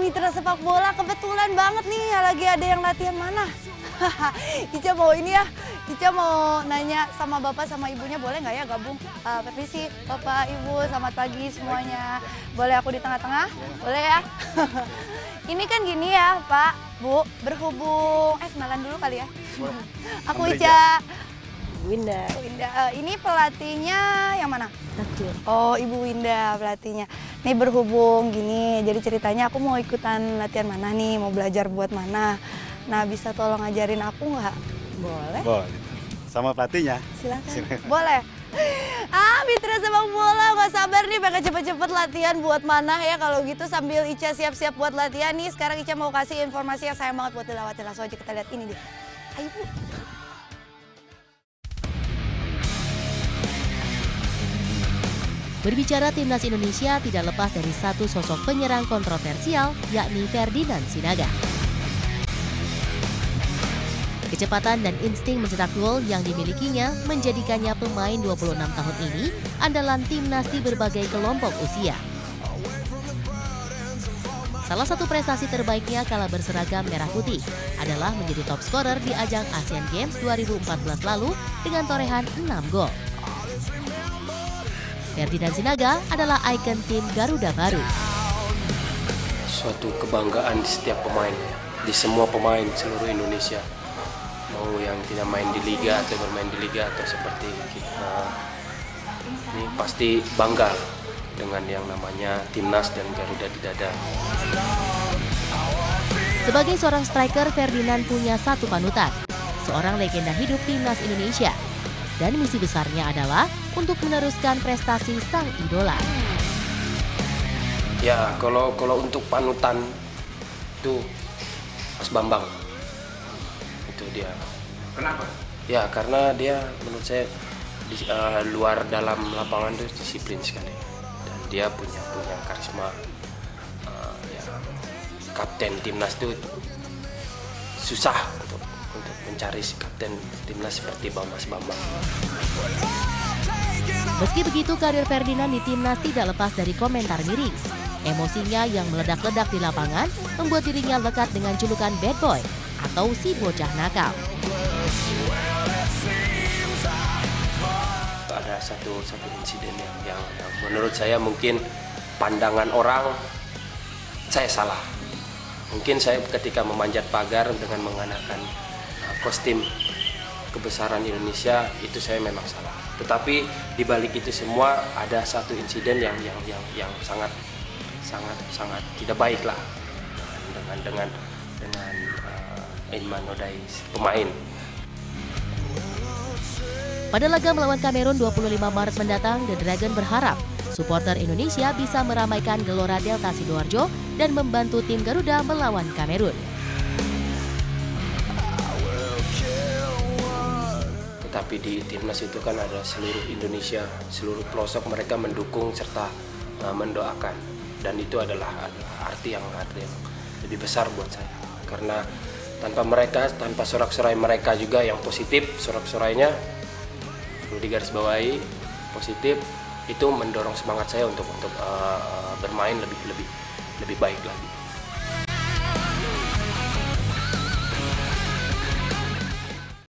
mitra sepak bola, kebetulan banget nih lagi ada yang latihan mana. Ica mau ini ya, Ica mau nanya sama bapak sama ibunya boleh nggak ya gabung? Permisi bapak ibu, selamat pagi semuanya. Boleh aku di tengah-tengah? Boleh ya? Ini kan gini ya Pak, Bu, berhubung, kenalan dulu kali ya. Aku Ica. Winda. Ini pelatihnya yang mana? Takjil. Oh, Ibu Winda pelatihnya. Nih berhubung gini, jadi ceritanya aku mau ikutan latihan mana nih, mau belajar buat mana. Nah, bisa tolong ngajarin aku nggak? Boleh. Boleh. Sama pelatihnya. Silakan. Boleh. Mitra sepak bola, nggak sabar nih pengen cepet-cepet latihan buat mana ya. Kalau gitu sambil Ica siap-siap buat latihan nih, sekarang Ica mau kasih informasi yang sayang banget buat dilewatin. Langsung aja kita lihat ini deh. Ayo Bu. Berbicara timnas Indonesia tidak lepas dari satu sosok penyerang kontroversial, yakni Ferdinand Sinaga. Kecepatan dan insting mencetak gol yang dimilikinya menjadikannya pemain 26 tahun ini andalan timnas di berbagai kelompok usia. Salah satu prestasi terbaiknya kala berseragam merah putih adalah menjadi top scorer di ajang Asian Games 2014 lalu dengan torehan 6 gol. Ferdinand Sinaga adalah ikon tim Garuda Baru. Suatu kebanggaan di setiap pemain, di semua pemain seluruh Indonesia. Mau yang tidak main di liga atau bermain di liga atau seperti kita, ini pasti bangga dengan yang namanya timnas dan Garuda di dada. Sebagai seorang striker, Ferdinand punya satu panutan, seorang legenda hidup timnas Indonesia. Dan misi besarnya adalah untuk meneruskan prestasi sang idola. Ya, kalau untuk panutan itu Mas Bambang. Itu dia. Kenapa? Ya, karena dia menurut saya di luar dalam lapangan itu disiplin sekali. Dan dia punya karisma. Ya, kapten timnas itu susah untuk mencari si kapten timnas seperti Mas Bambang. Meski begitu, karir Ferdinand di timnas tidak lepas dari komentar miring. Emosinya yang meledak-ledak di lapangan membuat dirinya lekat dengan julukan bad boy atau si bocah nakal. Ada satu insiden yang menurut saya mungkin pandangan orang saya salah. Mungkin saya ketika memanjat pagar dengan mengenakan kostum kebesaran Indonesia itu saya memang salah. Tetapi di balik itu semua ada satu insiden yang sangat tidak baik lah dengan Ilman Nodai pemain. Pada laga melawan Kamerun 25 Maret mendatang, The Dragon berharap supporter Indonesia bisa meramaikan Gelora Delta Sidoarjo dan membantu tim Garuda melawan Kamerun. Tapi di timnas itu kan ada seluruh Indonesia, seluruh pelosok mereka mendukung serta mendoakan, dan itu adalah arti yang lebih besar buat saya. Karena tanpa mereka, tanpa sorak-sorai mereka juga yang positif, sorak-sorainya perlu digarisbawahi positif, itu mendorong semangat saya untuk bermain lebih baik lagi.